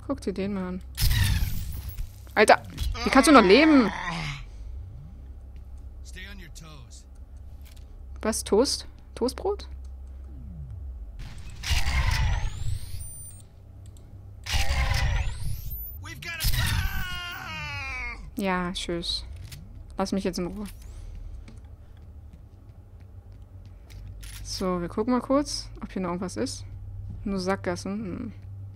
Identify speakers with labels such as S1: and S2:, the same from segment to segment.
S1: Guck dir den mal an. Alter, wie kannst du noch leben? Was? Toast? Toastbrot? Ja, tschüss. Lass mich jetzt in Ruhe. So, wir gucken mal kurz, ob hier noch irgendwas ist. Nur Sackgassen. Hm.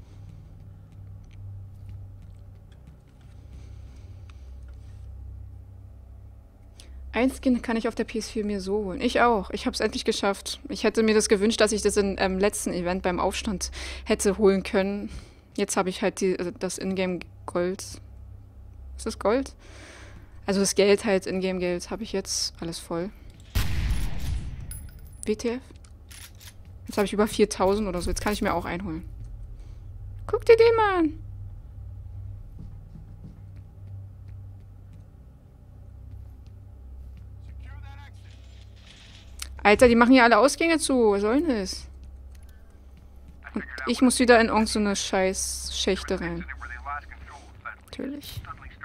S1: Ein Skin kann ich auf der PS4 mir so holen. Ich auch. Ich habe es endlich geschafft. Ich hätte mir das gewünscht, dass ich das im letzten Event beim Aufstand hätte holen können. Jetzt habe ich halt das Ingame Gold. Ist das Gold? Also das Geld halt, Ingame Geld, habe ich jetzt. Alles voll. WTF? Jetzt habe ich über 4000 oder so. Jetzt kann ich mir auch einholen. Guck dir den mal an. Alter, die machen hier alle Ausgänge zu. Was soll denn das? Und ich muss wieder in irgendeine scheiß Schächte rein. Natürlich.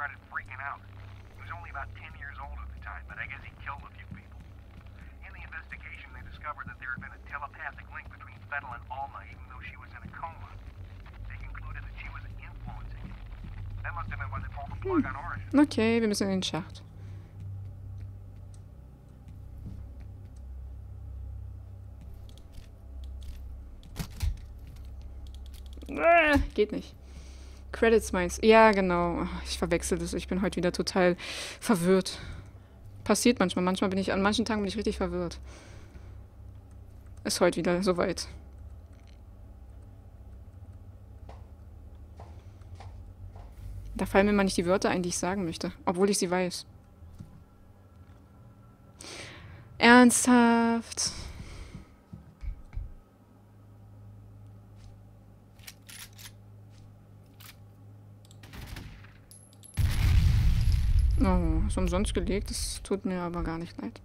S1: Okay, wir müssen in den Schacht. Geht nicht. Credits meinst. Ja, genau. Ich verwechsel das. Ich bin heute wieder total verwirrt. Passiert manchmal. Manchmal bin ich, an manchen Tagen bin ich richtig verwirrt. Ist heute wieder soweit. Da fallen mir mal nicht die Wörter ein, die ich sagen möchte. Obwohl ich sie weiß. Ernsthaft? Oh, ist umsonst gelegt. Das tut mir aber gar nicht leid.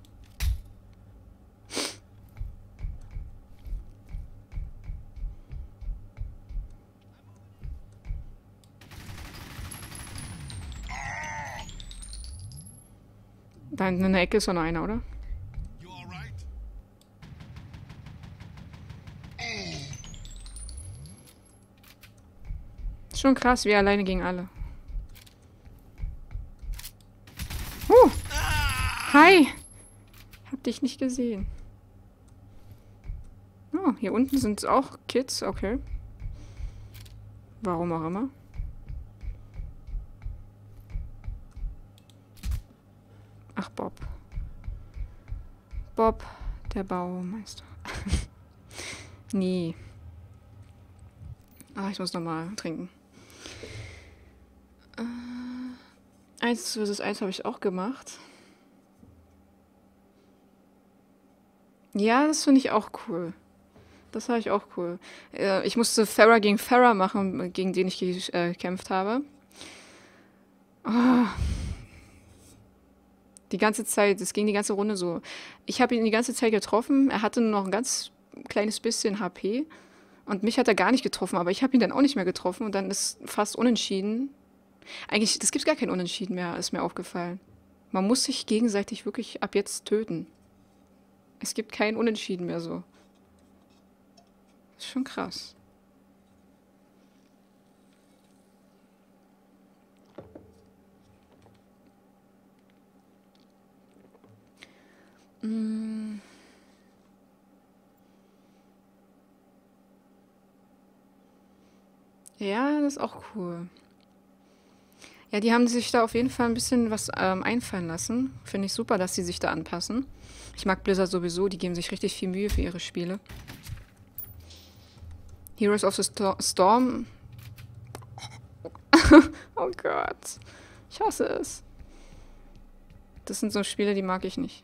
S1: Da hinten in der Ecke ist doch noch einer, oder? Ist schon krass, wie alleine gegen alle. Hi! Hab dich nicht gesehen. Oh, hier unten sind auch Kids, okay. Warum auch immer. Ach, Bob. Bob, der Baumeister. Nee. Ah, ich muss nochmal trinken. 1 vs 1 habe ich auch gemacht. Ja, das finde ich auch cool. Das war ich auch cool. Ich musste Farah gegen Farah machen, gegen den ich gekämpft habe. Oh. Die ganze Zeit, es ging die ganze Runde so. Ich habe ihn die ganze Zeit getroffen. Er hatte nur noch ein ganz kleines bisschen HP. Und mich hat er gar nicht getroffen, aber ich habe ihn dann auch nicht mehr getroffen. Und dann ist fast unentschieden. Eigentlich, das gibt gar kein Unentschieden mehr, ist mir aufgefallen. Man muss sich gegenseitig wirklich ab jetzt töten. Es gibt kein Unentschieden mehr so. Das ist schon krass. Ja, das ist auch cool. Ja, die haben sich da auf jeden Fall ein bisschen was einfallen lassen. Finde ich super, dass sie sich da anpassen. Ich mag Blizzard sowieso, die geben sich richtig viel Mühe für ihre Spiele. Heroes of the Storm. Oh Gott. Ich hasse es. Das sind so Spiele, die mag ich nicht.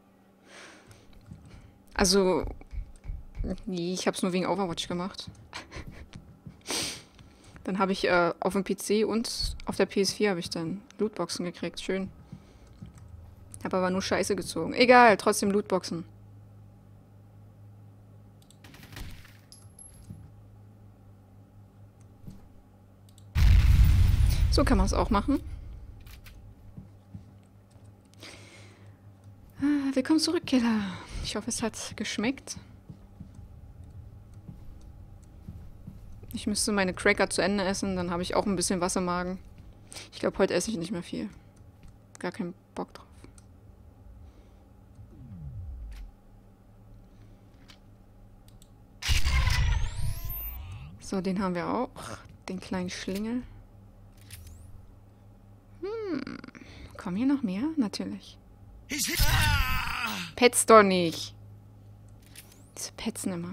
S1: Also, nee, ich habe es nur wegen Overwatch gemacht. Dann habe ich auf dem PC und auf der PS4 habe ich dann Lootboxen gekriegt. Schön. Habe aber nur Scheiße gezogen. Egal, trotzdem Lootboxen. So kann man es auch machen. Willkommen zurück, Killer. Ich hoffe, es hat geschmeckt. Ich müsste meine Cracker zu Ende essen, dann habe ich auch ein bisschen Wasser im Magen. Ich glaube, heute esse ich nicht mehr viel. Gar keinen Bock drauf. So, den haben wir auch. Den kleinen Schlingel. Kommen hier noch mehr? Natürlich. Petz doch nicht. Diese petzen immer.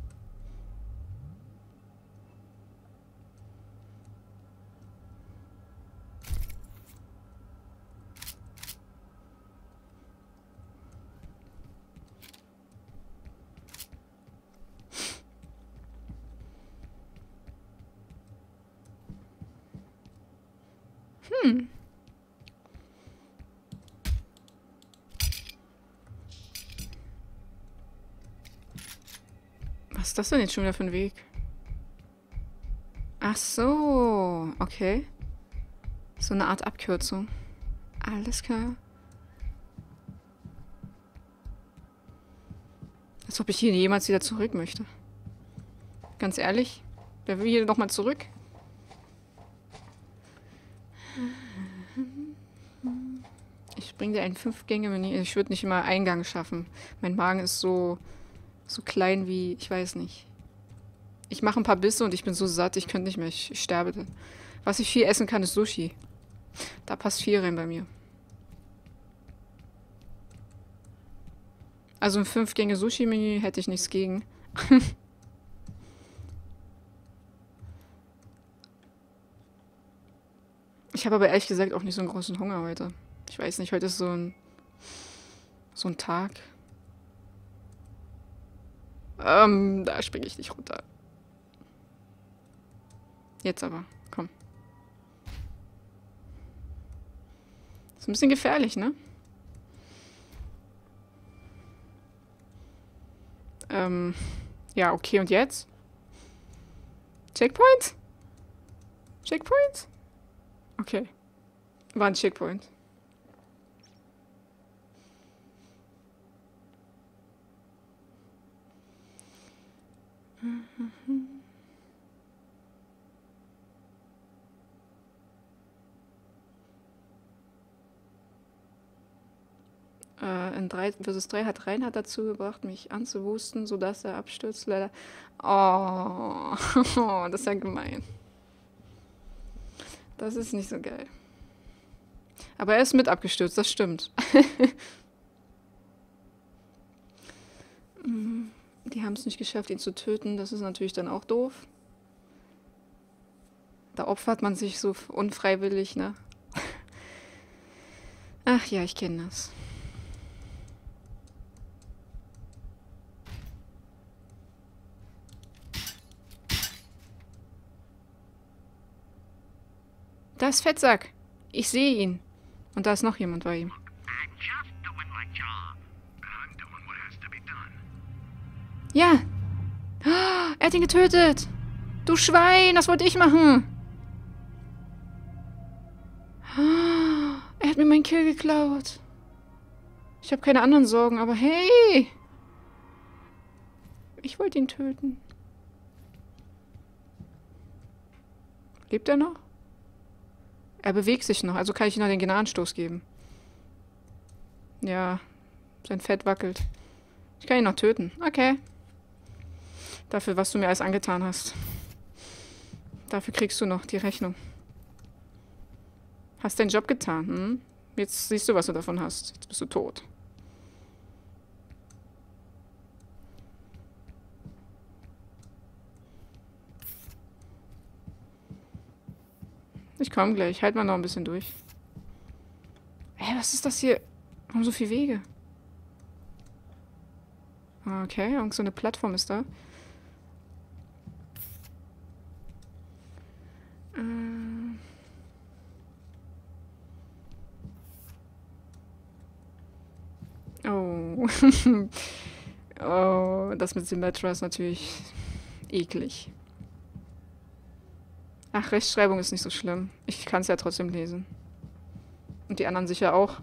S1: Was ist das denn jetzt schon wieder für ein Weg? Ach so, okay. So eine Art Abkürzung. Alles klar. Als ob ich hier jemals wieder zurück möchte. Ganz ehrlich, wer will hier nochmal zurück? Ich bringe dir ein 5-Gänge-Menü. Ich würde nicht immer Eingang schaffen. Mein Magen ist so klein wie, ich weiß nicht. Ich mache ein paar Bisse und ich bin so satt, ich könnte nicht mehr, ich sterbe dann. Was ich viel essen kann, ist Sushi. Da passt viel rein bei mir. Also ein 5-Gänge-Sushi-Menü hätte ich nichts gegen. Ich habe aber ehrlich gesagt auch nicht so einen großen Hunger heute. Ich weiß nicht, heute ist so ein Tag. Da springe ich nicht runter. Jetzt aber, komm. Ist ein bisschen gefährlich, ne? Ja, okay, und jetzt? Checkpoint? Checkpoint? Okay. War ein Checkpoint. In 3 vs 3 hat Reinhard dazu gebracht, mich anzuwusten, sodass er abstürzt. Leider. Oh, das ist ja gemein. Das ist nicht so geil. Aber er ist mit abgestürzt, das stimmt. Die haben es nicht geschafft, ihn zu töten. Das ist natürlich dann auch doof. Da opfert man sich so unfreiwillig, ne? Ach ja, ich kenne das. Da ist Fettsack. Ich sehe ihn. Und da ist noch jemand bei ihm. Ja. Er hat ihn getötet. Du Schwein, das wollte ich machen. Er hat mir meinen Kill geklaut. Ich habe keine anderen Sorgen, aber hey. Ich wollte ihn töten. Lebt er noch? Er bewegt sich noch, also kann ich ihm noch den Gnadenstoß geben. Ja, sein Fett wackelt. Ich kann ihn noch töten. Okay. Dafür, was du mir alles angetan hast. Dafür kriegst du noch die Rechnung. Hast deinen Job getan, hm? Jetzt siehst du, was du davon hast. Jetzt bist du tot. Ich komme gleich. Halt mal noch ein bisschen durch. Hä, was ist das hier? Warum so viele Wege? Okay, irgend so eine Plattform ist da. Oh. Oh, das mit Symmetra ist natürlich eklig. Ach, Rechtschreibung ist nicht so schlimm. Ich kann es ja trotzdem lesen. Und die anderen sicher auch.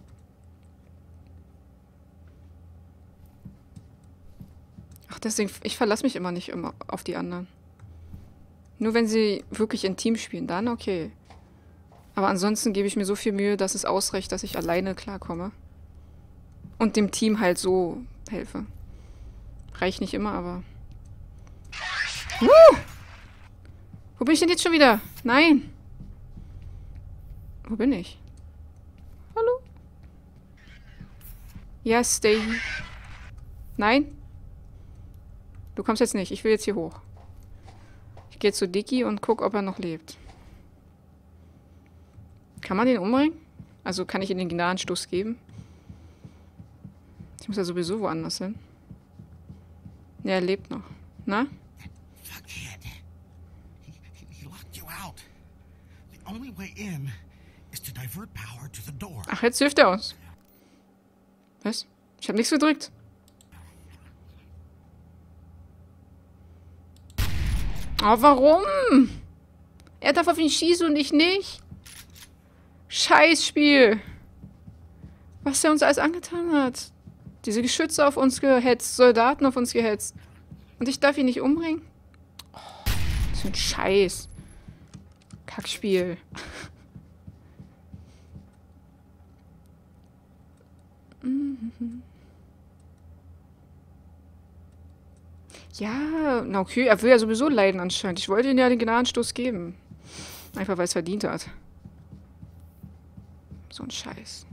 S1: Ach, deswegen, ich verlasse mich immer nicht immer auf die anderen. Nur wenn sie wirklich in Team spielen, dann okay. Aber ansonsten gebe ich mir so viel Mühe, dass es ausreicht, dass ich alleine klarkomme. Und dem Team halt so helfe. Reicht nicht immer, aber... Wo bin ich denn jetzt schon wieder? Nein! Wo bin ich? Hallo? Ja, stay. Nein? Du kommst jetzt nicht. Ich will jetzt hier hoch. Ich gehe zu Dicky und guck, ob er noch lebt. Kann man den umbringen? Also kann ich ihm den Gnadenstoß geben? Ich muss ja sowieso woanders hin. Ja, er lebt noch. Na?
S2: Fuckhead. He locked you out. The only way in is to divert power to the door.
S1: Ach, jetzt hilft er uns. Was? Ich habe nichts gedrückt. Oh, warum? Er darf auf ihn schießen und ich nicht. Scheißspiel. Was er uns alles angetan hat. Diese Geschütze auf uns gehetzt, Soldaten auf uns gehetzt. Und ich darf ihn nicht umbringen? Oh, so ein Scheiß. Kackspiel. Ja, na okay, er will ja sowieso leiden anscheinend. Ich wollte ihm ja den Gnadenstoß geben. Einfach, weil es verdient hat. So ein Scheiß.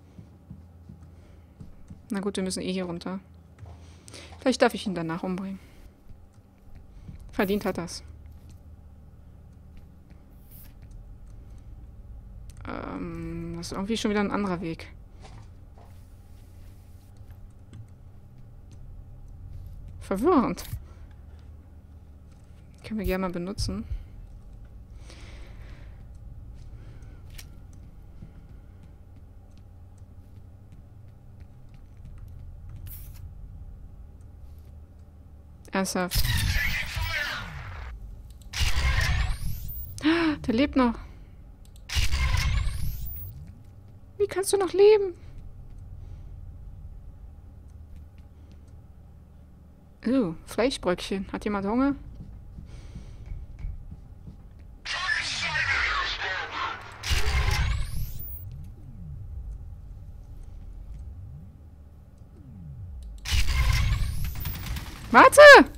S1: Na gut, wir müssen eh hier runter. Vielleicht darf ich ihn danach umbringen. Verdient hat das. Das ist irgendwie schon wieder ein anderer Weg. Verwirrend. Können wir gerne mal benutzen. Ernsthaft. Der lebt noch. Wie kannst du noch leben? Fleischbröckchen. Hat jemand Hunger? Warte!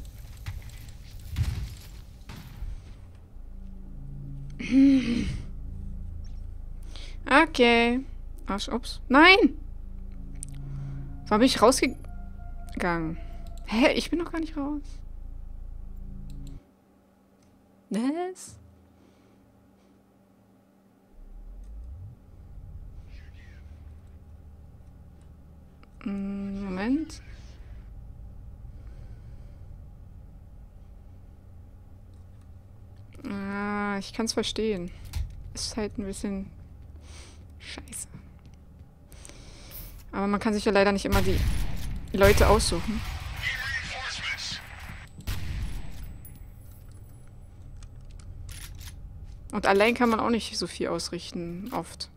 S1: Okay. Ach, ups. Nein! Warum bin ich rausgegangen? Hä? Ich bin noch gar nicht raus. Was? Moment. Ah, ich kann es verstehen. Ist halt ein bisschen scheiße. Aber man kann sich ja leider nicht immer die Leute aussuchen. Und allein kann man auch nicht so viel ausrichten, oft.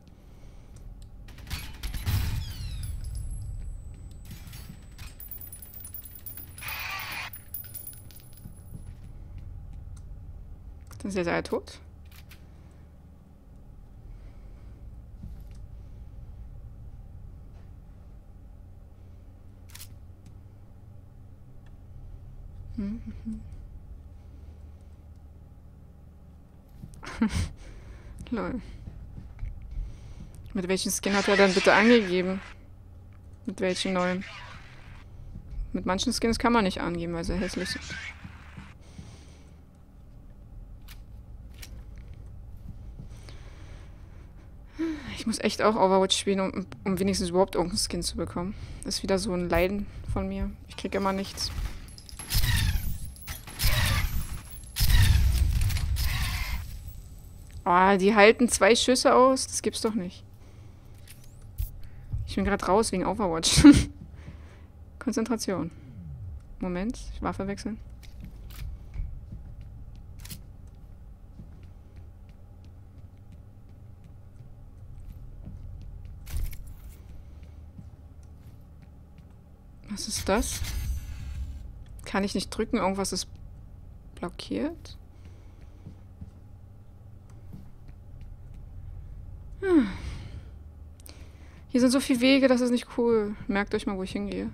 S1: Dann ist jetzt er tot. Lol. Mit welchem Skin hat er denn bitte angegeben? Mit welchen neuen? Mit manchen Skins kann man nicht angeben, weil sie hässlich sind. Ich muss echt auch Overwatch spielen, um wenigstens überhaupt irgendeinen Skin zu bekommen. Das ist wieder so ein Leiden von mir. Ich krieg immer nichts. Oh, die halten 2 Schüsse aus. Das gibt's doch nicht. Ich bin gerade raus wegen Overwatch. Konzentration. Moment, ich Waffe wechseln. Was ist das? Kann ich nicht drücken? Irgendwas ist blockiert. Hier sind so viele Wege, das ist nicht cool. Merkt euch mal, wo ich hingehe.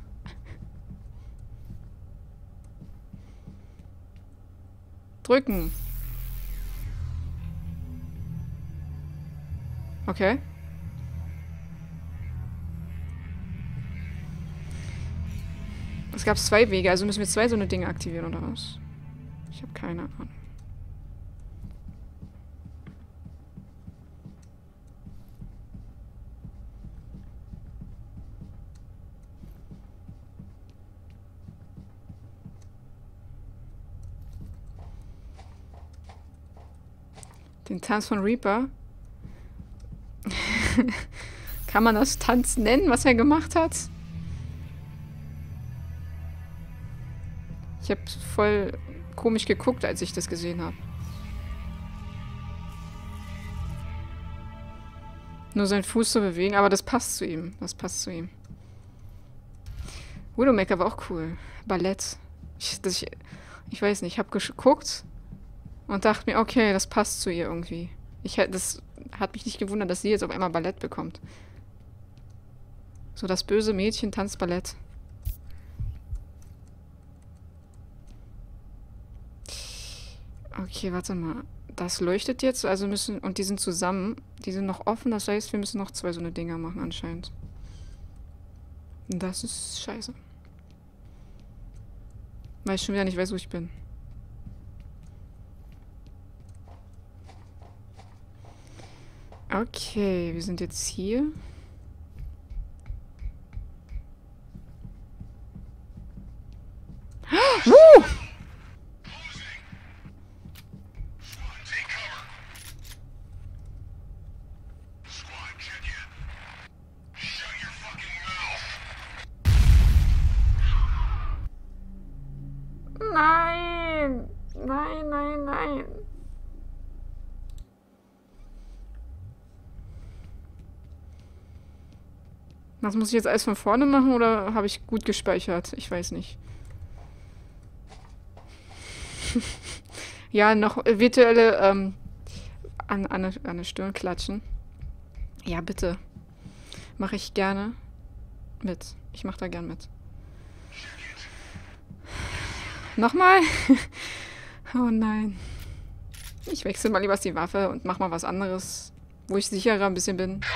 S1: Drücken. Okay. Es gab 2 Wege, also müssen wir 2 so eine Dinge aktivieren, oder was? Ich habe keine Ahnung. Den Tanz von Reaper. Kann man das Tanz nennen, was er gemacht hat? Ich habe voll komisch geguckt, als ich das gesehen habe. Nur seinen Fuß zu bewegen, aber das passt zu ihm. Das passt zu ihm. Widowmaker war auch cool. Ballett. Ich weiß nicht, ich habe geguckt und dachte mir, okay, das passt zu ihr irgendwie. Das hat mich nicht gewundert, dass sie jetzt auf einmal Ballett bekommt. So, das böse Mädchen tanzt Ballett. Okay, warte mal. Das leuchtet jetzt, also müssen... Und die sind zusammen. Die sind noch offen, das heißt, wir müssen noch 2 so eine Dinger machen anscheinend. Das ist scheiße. Weil ich schon wieder nicht weiß, wo ich bin. Okay, wir sind jetzt hier. Nein! Nein, nein, nein. Das muss ich jetzt alles von vorne machen oder habe ich gut gespeichert? Ich weiß nicht. Ja, noch virtuelle an der Stirn klatschen. Ja, bitte. Mache ich gerne mit. Ich mache da gern mit. Nochmal? Oh nein. Ich wechsle mal lieber die Waffe und mach mal was anderes, wo ich sicherer ein bisschen bin.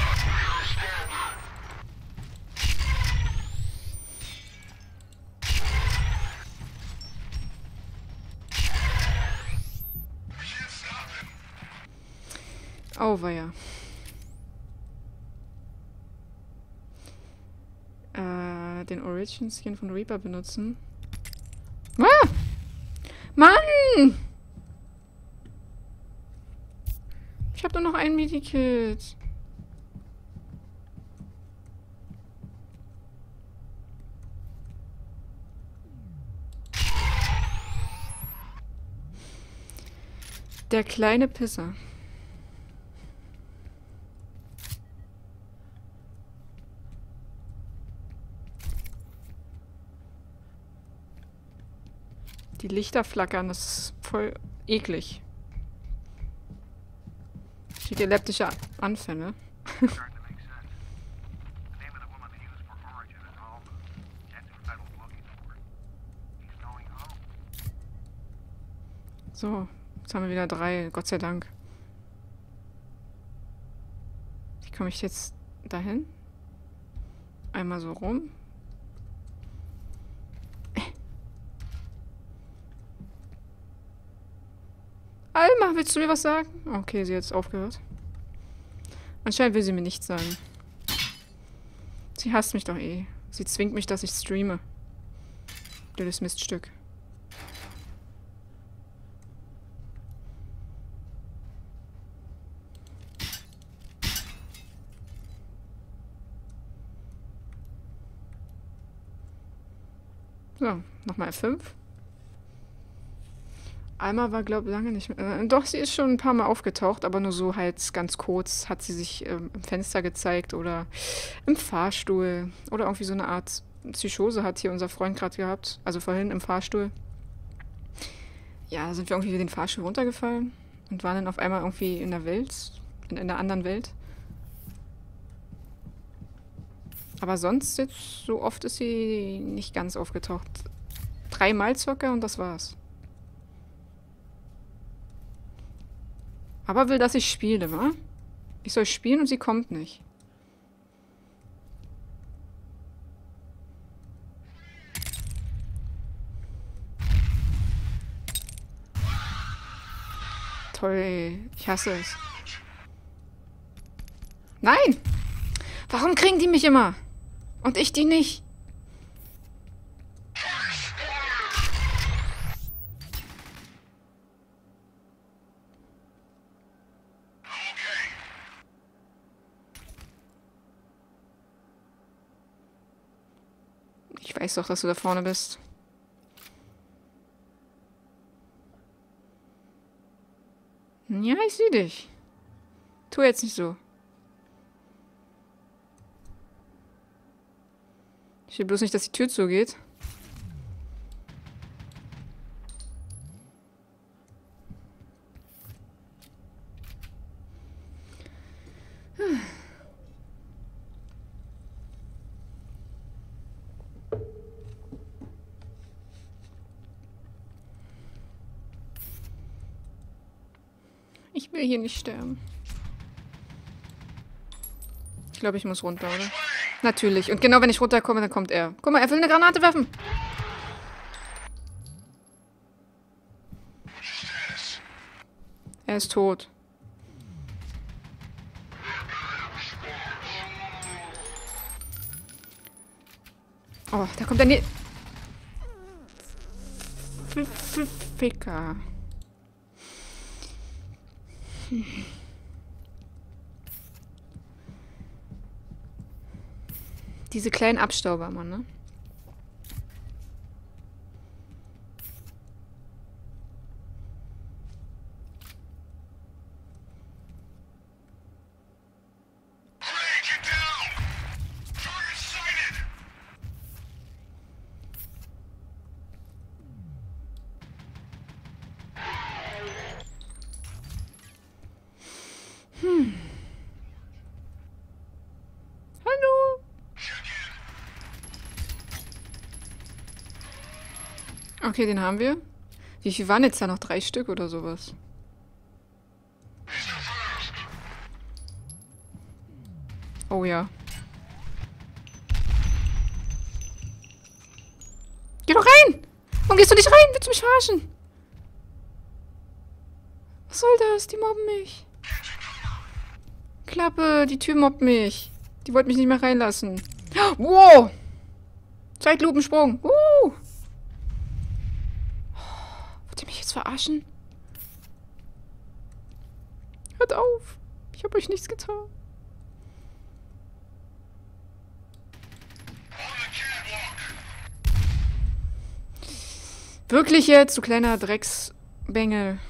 S1: Oh, weia. Den Origin Skin von Reaper benutzen. Ah! Mann! Ich habe nur noch ein Medikit. Der kleine Pisser. Die Lichter flackern, das ist voll eklig. Epileptische Anfälle. So, jetzt haben wir wieder 3, Gott sei Dank. Wie komme ich jetzt dahin? Einmal so rum. Alma, willst du mir was sagen? Okay, sie hat jetzt aufgehört. Anscheinend will sie mir nichts sagen. Sie hasst mich doch eh. Sie zwingt mich, dass ich streame. Blödes Miststück. So, nochmal F5. Alma war, glaube ich, lange nicht mehr... doch, sie ist schon ein paar Mal aufgetaucht, aber nur so halt ganz kurz hat sie sich im Fenster gezeigt oder im Fahrstuhl oder irgendwie so eine Art Psychose hat hier unser Freund gerade gehabt. Also vorhin im Fahrstuhl. Ja, da sind wir irgendwie wieder den Fahrstuhl runtergefallen und waren dann auf einmal irgendwie in der Welt, in einer anderen Welt. Aber sonst jetzt, so oft ist sie nicht ganz aufgetaucht. 3-mal circa und das war's. Aber will, dass ich spiele, wa? Ich soll spielen und sie kommt nicht. Toll, ich hasse es. Nein! Warum kriegen die mich immer? Und ich die nicht? Ich weiß doch, dass du da vorne bist. Ja, ich sehe dich. Tu jetzt nicht so. Ich will bloß nicht, dass die Tür zugeht. Ich will hier nicht sterben. Ich glaube, ich muss runter, oder? Natürlich. Und genau wenn ich runterkomme, dann kommt er. Guck mal, er will eine Granate werfen. Er ist tot. Oh, da kommt er nie... Ficker. Diese kleinen Abstauber, Mann, ne? Hallo? Okay, den haben wir. Wie viel waren jetzt da noch? 3 Stück oder sowas? Oh ja. Geh doch rein! Warum gehst du nicht rein? Willst du mich verarschen? Was soll das? Die mobben mich. Klappe, die Tür mobbt mich. Die wollte mich nicht mehr reinlassen. Wow! Zeitlupensprung. Wollt ihr mich jetzt verarschen? Hört auf. Ich habe euch nichts getan. Wirklich jetzt, du kleiner Drecksbengel.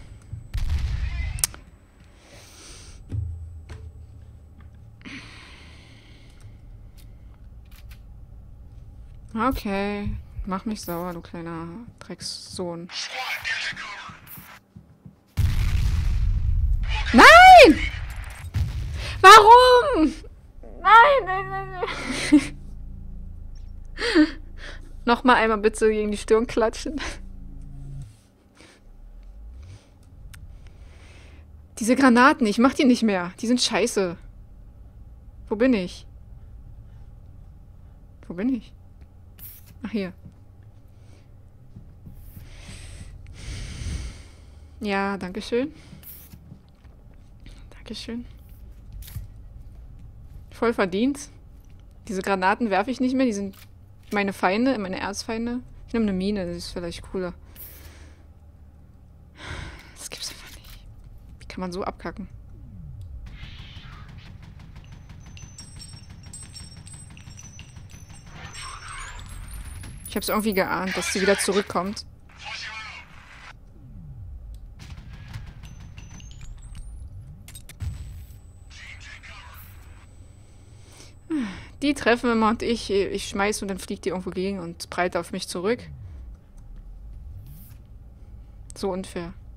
S1: Okay. Mach mich sauer, du kleiner Dreckssohn. Nein! Warum? Nein, nein, nein, nein. Nochmal einmal bitte gegen die Stirn klatschen. Diese Granaten, ich mach die nicht mehr. Die sind scheiße. Wo bin ich? Wo bin ich? Ach, hier. Ja, danke schön. Dankeschön. Voll verdient. Diese Granaten werfe ich nicht mehr. Die sind meine Feinde, meine Erzfeinde. Ich nehme eine Mine, das ist vielleicht cooler. Das gibt's einfach nicht. Wie kann man so abkacken? Ich hab's irgendwie geahnt, dass sie wieder zurückkommt. Die treffen immer und ich schmeiß und dann fliegt die irgendwo gegen und prallt auf mich zurück. So unfair.